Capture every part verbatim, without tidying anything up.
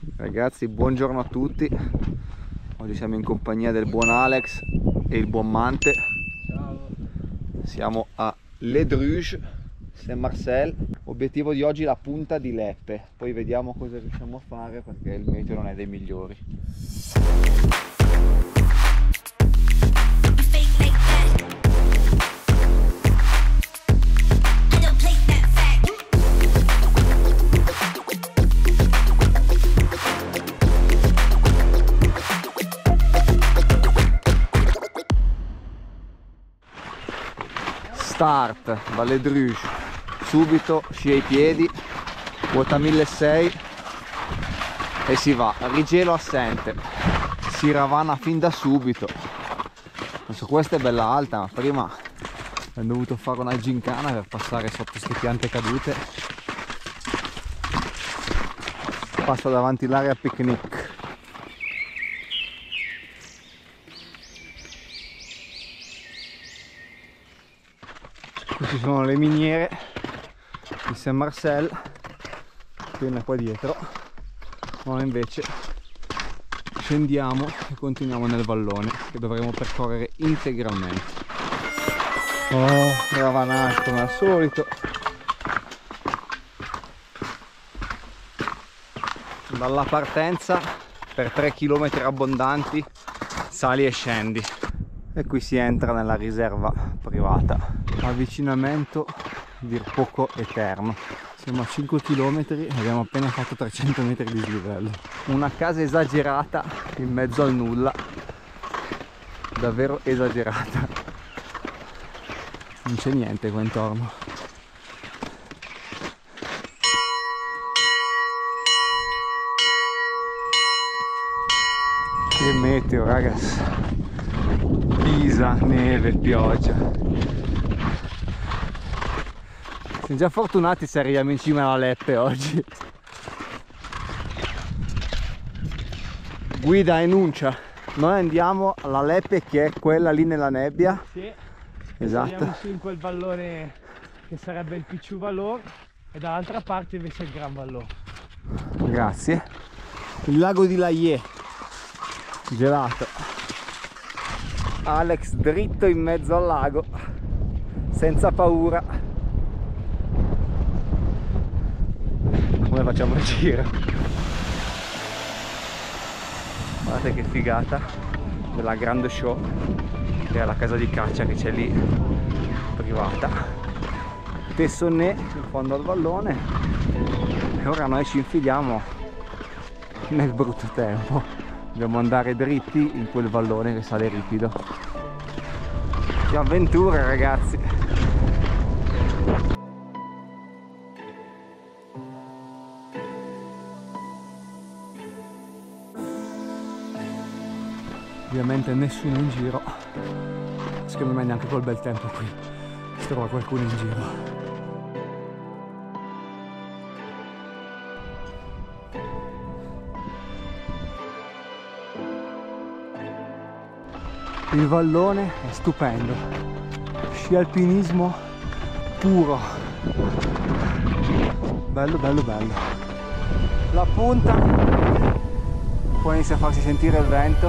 Ragazzi, buongiorno a tutti. Oggi siamo in compagnia del buon Alex e il buon Mante. Ciao. Siamo a Les Druges, Saint-Marcel. Obiettivo di oggi la punta di Leppe. Poi vediamo cosa riusciamo a fare perché il meteo non è dei migliori. Start Valle Druges, subito sci ai piedi, quota milleseicento e si va. Rigelo assente, si ravana fin da subito. Adesso questa è bella alta, ma prima ho dovuto fare una gincana per passare sotto queste piante cadute. Passa davanti l'area picnic. Ci sono le miniere di Saint-Marcel appena qua dietro. Ora invece scendiamo e continuiamo nel vallone che dovremo percorrere integralmente. Oh, ravanato come al solito. Dalla partenza per tre chilometri abbondanti sali e scendi. E qui si entra nella riserva privata. Avvicinamento dir poco eterno. Siamo a cinque chilometri e abbiamo appena fatto trecento metri di dislivello. Una casa esagerata in mezzo al nulla, davvero esagerata. Non c'è niente qua intorno. Che meteo, ragazzi. Pisa, neve, pioggia. Siamo già fortunati se arriviamo in cima alla Leppe oggi. Guida enuncia. Noi andiamo alla Leppe che è quella lì nella nebbia. Sì. Esatto. Andiamo su in quel vallone che sarebbe il Picciù Vallone e dall'altra parte invece il Gran Vallone. Grazie. Il lago di Laie. Gelato. Alex dritto in mezzo al lago, senza paura. Come facciamo il giro? Guardate che figata della Grande Show, che è la casa di caccia che c'è lì, privata. Tessonnè in fondo al vallone. E ora noi ci infiliamo nel brutto tempo. Dobbiamo andare dritti in quel vallone che sale ripido. Che avventura, ragazzi! Ovviamente nessuno in giro. Secondo me neanche col bel tempo qui si trova qualcuno in giro. Il vallone è stupendo, sci alpinismo puro, bello bello bello. La punta, poi inizia a farsi sentire il vento.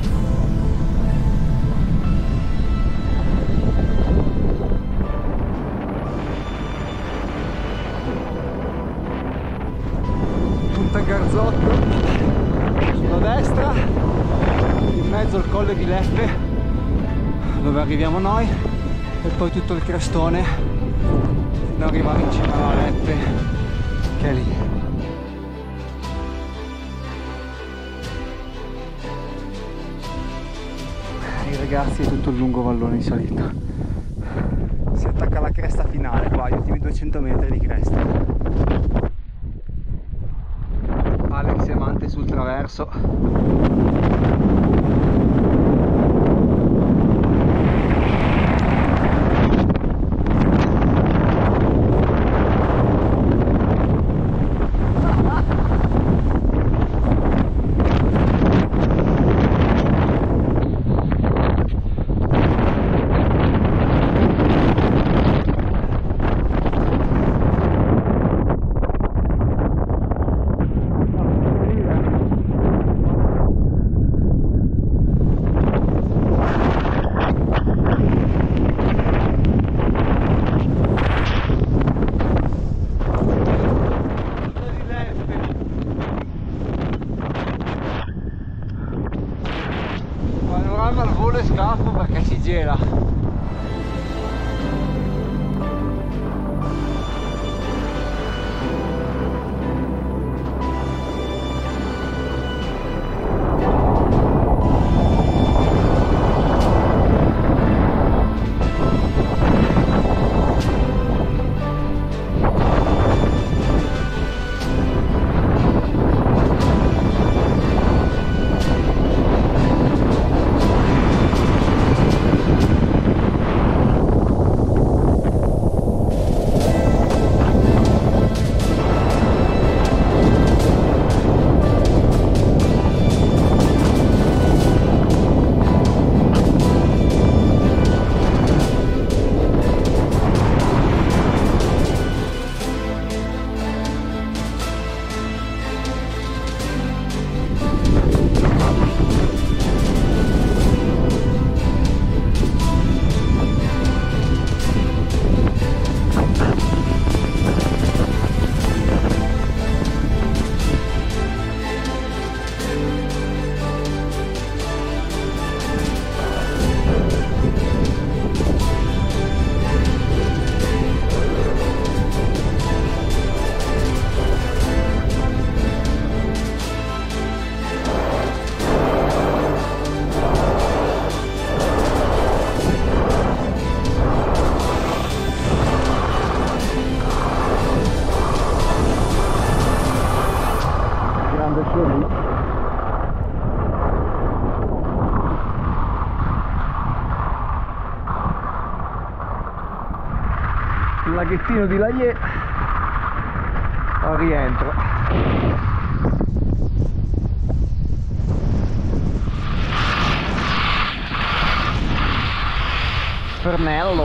Punta Garzotto sulla destra, in mezzo al colle di Leppe dove arriviamo noi, e poi tutto il crestone fino ad arrivare in cima alla Leppe che è lì. E ragazzi, è tutto il lungo vallone in salita, si attacca alla cresta finale qua, gli ultimi duecento metri di cresta. Alex e Mante sul traverso. sul laghettino di Laie al rientro. Fernello.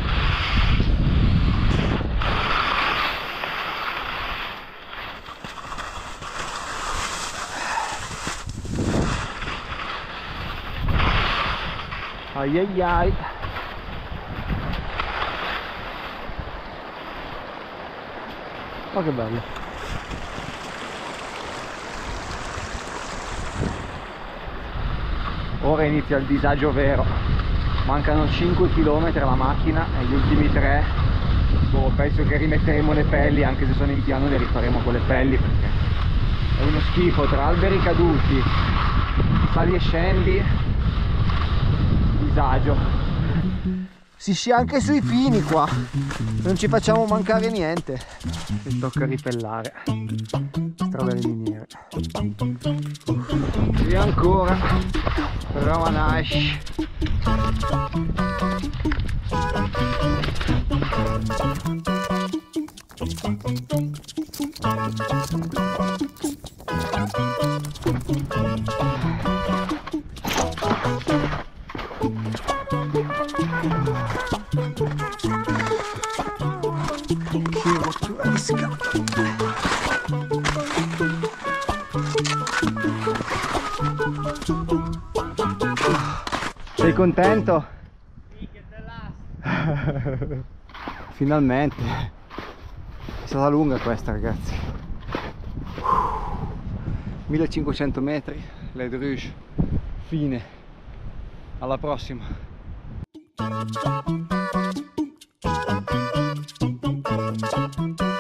Ai ai ai. Oh, che bello. Ora inizia il disagio vero. Mancano cinque chilometri alla macchina e gli ultimi tre, boh, penso che rimetteremo le pelli, anche se sono in piano le rifaremo con le pelli, perché è uno schifo, tra alberi caduti, sali e scendi, disagio. Si scia anche sui fini qua, non ci facciamo mancare niente. E tocca ripellare strade miniere. E ancora Ramanash. Che rottura. Sei contento? Sì, che te Finalmente. È stata lunga questa, ragazzi. millecinquecento metri, Le Druges, fine. Alla prossima. Thank you.